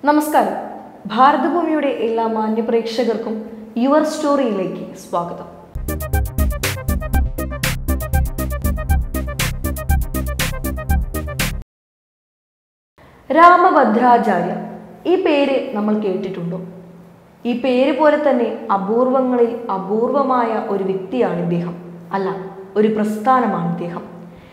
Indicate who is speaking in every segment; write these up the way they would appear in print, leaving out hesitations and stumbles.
Speaker 1: നമസ്കാരം. ഭാരതഭൂമിയുടെ എല്ലാ മാന്യപ്രേക്ഷകർക്കും യുവർ സ്റ്റോറിയിലേക്ക് സ്വാഗതം. രാമഭദ്രാചാര്യ, ഈ പേര് നമ്മൾ കേട്ടിട്ടുണ്ടോ? ഈ പേര് പോലെ തന്നെ അപൂർവങ്ങളിൽ അപൂർവമായ ഒരു വ്യക്തിയാണ് ഇദ്ദേഹം. അല്ല, ഒരു പ്രസ്ഥാനമാണ് ഇദ്ദേഹം.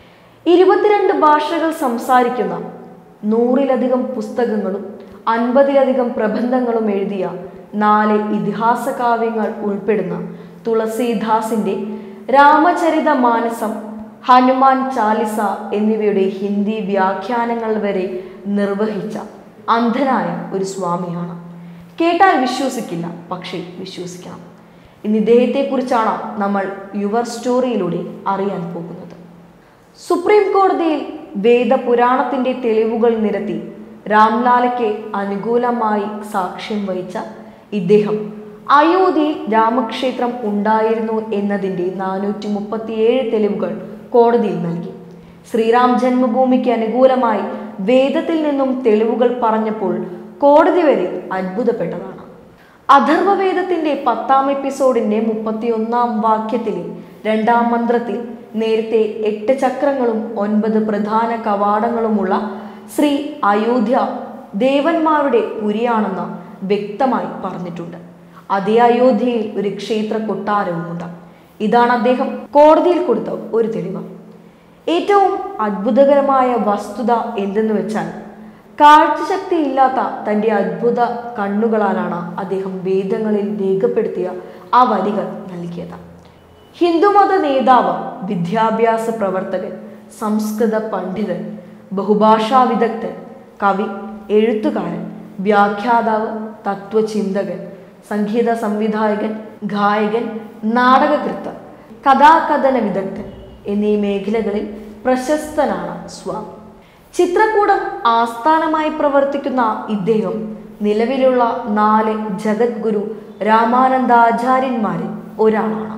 Speaker 1: 22 ഭാഷകൾ സംസാരിക്കുന്ന 100-ലധികം പുസ്തകങ്ങളും 50-ലധികം പ്രബന്ധങ്ങളും എഴുതിയ 4 ഇതിഹാസ കാവ്യങ്ങൾ ഉൾപ്പെടുന്ന തുളസീദാസിന്റെ രാമചരിതമാനസം, ഹനുമാൻ ചാലിസ എന്നിവയുടെ ഹിന്ദി വ്യാഖ്യാനങ്ങൾ വരെ നിർവഹിച്ച അന്ധനായ ഒരു സ്വാമിയാണ്. കേട്ടാൽ വിശ്വസിക്കില്ല, പക്ഷേ വിശ്വസിക്കണം. ഇന്ന് ഇദ്ദേഹത്തെക്കുറിച്ചാണ് നമ്മൾ യുവർ സ്റ്റോറിയിലൂടെ അറിയാൻ പോകുന്നത്. സുപ്രീം കോടതിയിൽ വേദപുരാണത്തിന്റെ തെളിവുകൾ നിരത്തി രാംലാലയ്ക്ക് അനുകൂലമായി സാക്ഷ്യം വഹിച്ച ഇദ്ദേഹം അയോധ്യയിൽ രാമക്ഷേത്രം ഉണ്ടായിരുന്നു എന്നതിൻ്റെ 437 തെളിവുകൾ കോടതിയിൽ നൽകി. ശ്രീരാം ജന്മഭൂമിക്ക് അനുകൂലമായി വേദത്തിൽ നിന്നും തെളിവുകൾ പറഞ്ഞപ്പോൾ കോടതി വരെ അത്ഭുതപ്പെട്ടതാണ്. അഥർവവേദത്തിന്റെ 10ാം എപ്പിസോഡിന്റെ 31ാം വാക്യത്തിലെ 2ാം മന്ത്രത്തിൽ നേരത്തെ 8 ചക്രങ്ങളും 9 പ്രധാന കവാടങ്ങളുമുള്ള ശ്രീ അയോധ്യ ദേവന്മാരുടെ പുരിയാണെന്ന് വ്യക്തമായി പറഞ്ഞിട്ടുണ്ട്. അതേ അയോധ്യയിൽ ഒരു ക്ഷേത്ര കൊട്ടാരവുമുണ്ട്. ഇതാണ് അദ്ദേഹം കോടതിയിൽ കൊടുത്ത ഒരു തെളിവ്. ഏറ്റവും അത്ഭുതകരമായ വസ്തുത എന്തെന്ന് വെച്ചാൽ, കാഴ്ചശക്തി ഇല്ലാത്ത തൻ്റെ അത്ഭുത കണ്ണുകളാലാണ് അദ്ദേഹം വേദങ്ങളിൽ രേഖപ്പെടുത്തിയ ആ വരികൾ നൽകിയത്. ഹിന്ദുമത നേതാവ്, വിദ്യാഭ്യാസ പ്രവർത്തകൻ, സംസ്കൃത പണ്ഡിതൻ, ബഹുഭാഷാ വിദഗ്ധൻ, കവി, എഴുത്തുകാരൻ, വ്യാഖ്യാതാവ്, തത്വചിന്തകൻ, സംഗീത സംവിധായകൻ, ഗായകൻ, നാടകകൃത്ത്, കഥാകഥന വിദഗ്ധൻ എന്നീ മേഖലകളിൽ പ്രശസ്തനാണ് സ്വാമി. ചിത്രകൂടം ആസ്ഥാനമായി പ്രവർത്തിക്കുന്ന ഇദ്ദേഹം നിലവിലുള്ള 4 ജഗദ്ഗുരു രാമാനന്ദാചാര്യന്മാരിൽ ഒരാളാണ്.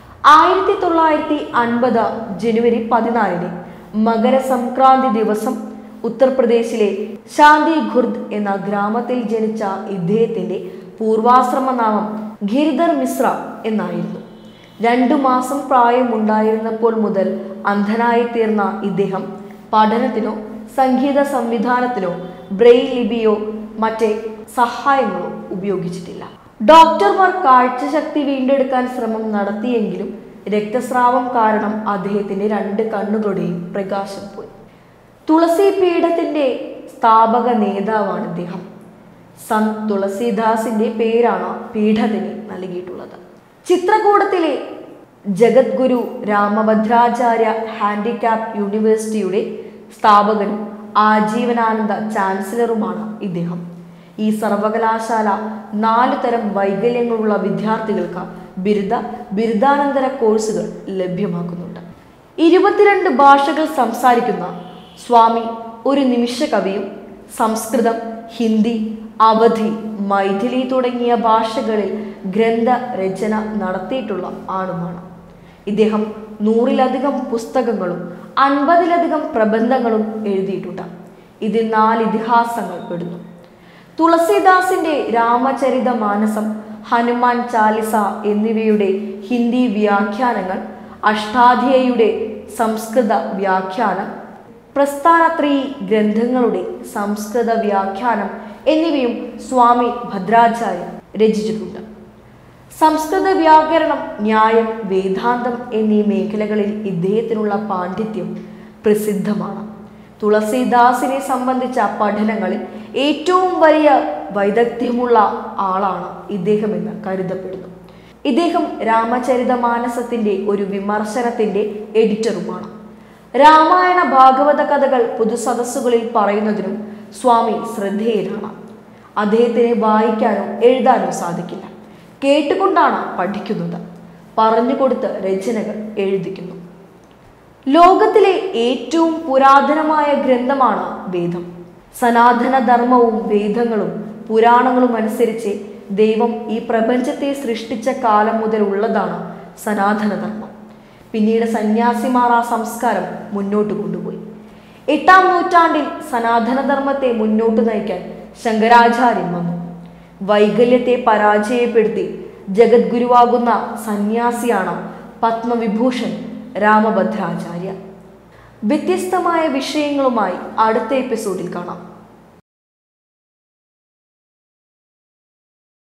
Speaker 1: 1950 ജനുവരി 14 മകരസംക്രാന്തി ദിവസം ഉത്തർപ്രദേശിലെ ശാന്തി ഖുർദ് എന്ന ഗ്രാമത്തിൽ ജനിച്ച ഇദ്ദേഹത്തിന്റെ പൂർവാശ്രമ നാമം ഗിരിധർ മിശ്ര എന്നായിരുന്നു. 2 മാസം പ്രായമുണ്ടായിരുന്നപ്പോൾ മുതൽ അന്ധനായി തീർന്ന ഇദ്ദേഹം പഠനത്തിനോ സംഗീത സംവിധാനത്തിനോ ബ്രെയിൽ ലിപിയോ മറ്റേ സഹായങ്ങളോ ഉപയോഗിച്ചിട്ടില്ല. ഡോക്ടർമാർ കാഴ്ചശക്തി വീണ്ടെടുക്കാൻ ശ്രമം നടത്തിയെങ്കിലും രക്തസ്രാവം കാരണം അദ്ദേഹത്തിന്റെ 2 കണ്ണുകളുടെയും പ്രകാശം പോയി. തുളസി പീഠത്തിന്റെ സ്ഥാപക നേതാവാണ് ഇദ്ദേഹം. സന്ത് തുളസീദാസിന്റെ പേരാണ് പീഠത്തിന് നൽകിയിട്ടുള്ളത്. ചിത്രകൂടത്തിലെ ജഗദ്ഗുരു രാമഭദ്രാചാര്യ ഹാൻഡിക്യാപ്പ് യൂണിവേഴ്സിറ്റിയുടെ സ്ഥാപകനും ആജീവനാനന്ദ ചാൻസലറുമാണ് ഇദ്ദേഹം. ഈ സർവകലാശാല 4 തരം വൈകല്യങ്ങളുള്ള വിദ്യാർത്ഥികൾക്ക് ബിരുദാനന്തര കോഴ്സുകൾ ലഭ്യമാക്കുന്നുണ്ട്. 22 ഭാഷകൾ സംസാരിക്കുന്ന സ്വാമി ഒരു നിമിഷ കവിയും സംസ്കൃതം, ഹിന്ദി, അവധി, മൈഥിലി തുടങ്ങിയ ഭാഷകളിൽ ഗ്രന്ഥരചന നടത്തിയിട്ടുള്ള ആളുമാണ്. ഇദ്ദേഹം 100-ലധികം പുസ്തകങ്ങളും 50-ലധികം പ്രബന്ധങ്ങളും എഴുതിയിട്ടുണ്ട്. ഇതിൽ 4 ഇതിഹാസങ്ങൾ പെടുന്നു. തുളസീദാസിന്റെ രാമചരിതമാനസം, ഹനുമാൻ ചാലിസ എന്നിവയുടെ ഹിന്ദി വ്യാഖ്യാനങ്ങൾ, അഷ്ടാധ്യായിയുടെ സംസ്കൃത വ്യാഖ്യാനം, പ്രസ്ഥാനത്രയീ ഗ്രന്ഥങ്ങളുടെ സംസ്കൃത വ്യാഖ്യാനം എന്നിവയും സ്വാമി ഭദ്രാചാര്യ രചിച്ചിട്ടുണ്ട്. സംസ്കൃത വ്യാകരണം, ന്യായം, വേദാന്തം എന്നീ മേഖലകളിൽ ഇദ്ദേഹത്തിനുള്ള പാണ്ഡിത്യം പ്രസിദ്ധമാണ്. തുളസീദാസിനെ സംബന്ധിച്ച പഠനങ്ങളിൽ ഏറ്റവും വലിയ വൈദഗ്ധ്യമുള്ള ആളാണ് ഇദ്ദേഹമെന്ന് കരുതപ്പെടുന്നു. ഇദ്ദേഹം രാമചരിതമാനസത്തിന്റെ ഒരു വിമർശനത്തിന്റെ എഡിറ്ററുമാണ്. രാമായണ ഭാഗവത കഥകൾ പൊതുസദസ്സുകളിൽ പറയുന്നതിനും സ്വാമി ശ്രദ്ധേയനാണ്. അദ്ദേഹത്തിന് വായിക്കാനോ എഴുതാനോ സാധിക്കില്ല. കേട്ടുകൊണ്ടാണ് പഠിക്കുന്നത്. പറഞ്ഞുകൊടുത്ത് രചനകൾ എഴുതിക്കുന്നു. ലോകത്തിലെ ഏറ്റവും പുരാതനമായ ഗ്രന്ഥമാണ് വേദം. സനാതന ധർമ്മവും വേദങ്ങളും പുരാണങ്ങളും അനുസരിച്ച് ദൈവം ഈ പ്രപഞ്ചത്തെ സൃഷ്ടിച്ച കാലം മുതൽ ഉള്ളതാണ് സനാതനധർമ്മം. പിന്നീട് സന്യാസിമാർ ആ സംസ്കാരം മുന്നോട്ട് കൊണ്ടുപോയി. 8ാം നൂറ്റാണ്ടിൽ സനാതനധർമ്മത്തെ മുന്നോട്ട് നയിക്കാൻ ശങ്കരാചാര്യൻ വന്നു. വൈകല്യത്തെ പരാജയപ്പെടുത്തി ജഗദ്ഗുരുവാകുന്ന സന്യാസിയാണ് പത്മവിഭൂഷൺ രാമഭദ്രാചാര്യ. വ്യത്യസ്തമായ വിഷയങ്ങളുമായി അടുത്ത എപ്പിസോഡിൽ കാണാം.